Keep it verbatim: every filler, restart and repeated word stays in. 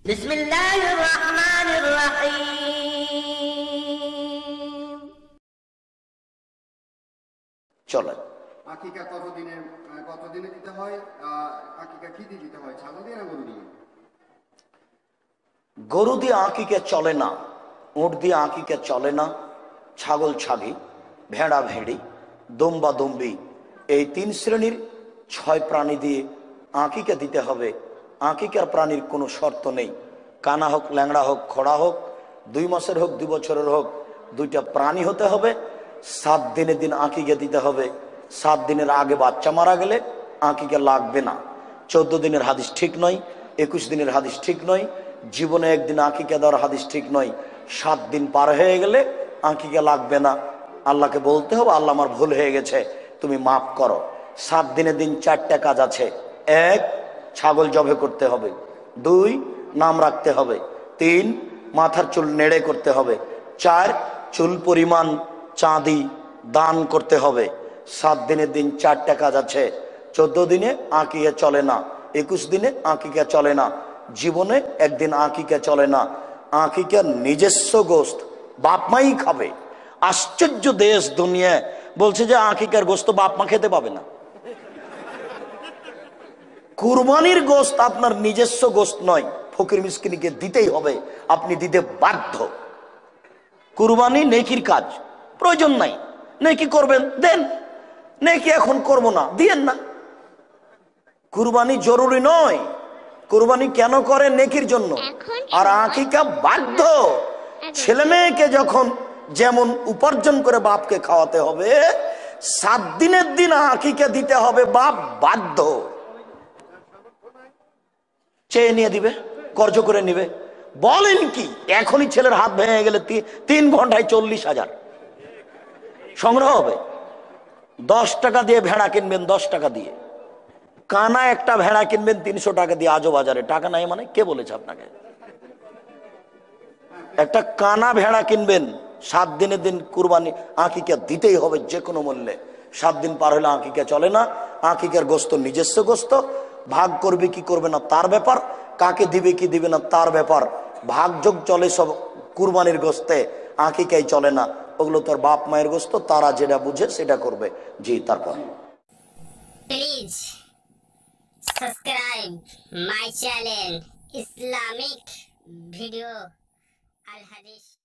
বিসমিল্লাহির রহমানির রহিম। চলেন। আকিকা কতদিনে কতদিনে দিতে হয়? আকিকা কি দিয়ে দিতে হয়, ছাগল দিয়ে না গরু দিয়ে? গরু দিয়ে আকিকা চলে না, উট দিয়ে আকিকা চলে না, ছাগল ছাগি, ভেড়া ভেড়ি, দম্বা দম্বি, এই তিন শ্রেণীর ছয় প্রাণী দিয়ে আকিকা দিতে হবে। আকিকার প্রাণীর কোনো শর্ত নেই, কানা হোক, ল্যাংড়া হোক, খোড়া হোক, দুই মাসের হোক, দুই বছরের হোক, দুইটা প্রাণী হতে হবে। সাত দিনের দিন আকিকা দিতে হবে। সাত দিনের আগে বাচ্চা মারা গেলে আকিকা লাগবে না। চোদ্দ দিনের হাদিস ঠিক নয়, একুশ দিনের হাদিস ঠিক নয়, জীবনে একদিন আকিকা দেওয়ার হাদিস ঠিক নয়। সাত দিন পার হয়ে গেলে আকিকা লাগবে না। আল্লাহকে বলতে হবে, আল্লাহ আমার ভুল হয়ে গেছে, তুমি মাফ করো। সাত দিনের দিন চারটা কাজ আছে। এক, ছাগল জবে করতে হবে। দুই, নাম রাখতে হবে। তিন, মাথার চুল নেড়ে করতে হবে। চার, চুল পরিমাণ চাঁদি দান করতে হবে। সাত দিনের দিন চারটা কাজ আছে। চোদ্দ দিনে আকিকা চলে না, একুশ দিনে আকিকা চলে না, জীবনে একদিন আকিকা চলে না। আকিকার নিজস্ব গোস্ত বাপ মাই খাবে। আশ্চর্য দেশ দুনিয়ায় বলছে যে আকিকার গোস্ত বাপ মা খেতে পাবে না। কুরবানির গোস্ত আপনার নিজস্ব গোস্ত নয়, ফকির মিসকিনকে দিতেই হবে, আপনি দিতে বাধ্য। কুরবানি নেকির কাজ, প্রয়োজন নাই। নেকি করবেন দেন, নেকি এখন করব না, দিয়েন না। কুরবানি জরুরি নয়। কুরবানি কেন করে? নেকির জন্য। আর আকিকা বাধ্য। ছেলে মেয়েকে যখন যেমন উপার্জন করে বাপকে খাওয়াতে হবে, সাত দিনের দিন আকিকা দিতে হবে, বাপ বাধ্য। চেয়ে নিয়ে দিবে, কর্জ করে নিবে। বলেন কি, এখনই ছেলের হাত ভেঙে গেলে তিন ঘন্টায় চল্লিশ হাজার সংগ্রহ হবে। দশ টাকা দিয়ে ভেড়া কিনবেন, দশ টাকা দিয়ে কানা একটা ভেড়া কিনবেন তিনশো টাকা দিয়ে। আজও বাজারে টাকা নাই মানে কে বলেছে আপনাকে? একটা কানা ভেড়া কিনবেন, সাত দিনের দিন কুরবানি আকিকা দিতেই হবে যে কোনো মূল্যে। সাত দিন পার হলে আকিকা চলে না। আকিকার গোস্ত নিজস্ব গোস্ত, ভাগ করবে কি করবে না তার ব্যাপার, কাকে দিবে কি দিবে না তার ব্যাপার। ভাগযোগ চলে সব কুরবানির গোস্তে, আকিকাই চলে না। ওগুলো তোর বাপ মায়ের গোস্ত, তারা যেটা বুঝে সেটা করবে। জি, তারপর please subscribe my channel Islamic video আল হাদিস।